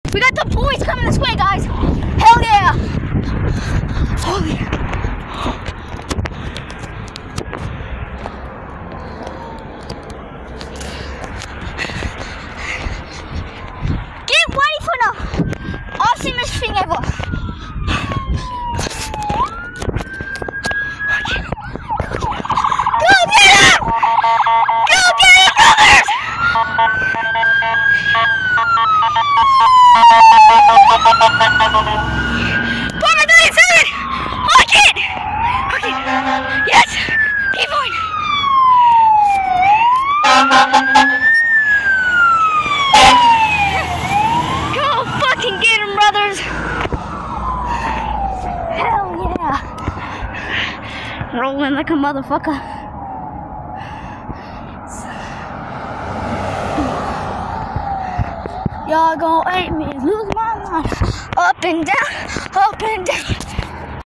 We got the boys coming this way, guys. Hell yeah. Oh yeah. Get ready for the awesomest thing ever. Go get him! Go get him, brothers! Bomber 97! Lock it! Okay. Yes! Keep going! Go fucking get him, brothers! Hell yeah! Rolling like a motherfucker. Y'all gon' make me lose my mind. Up and down, up and down.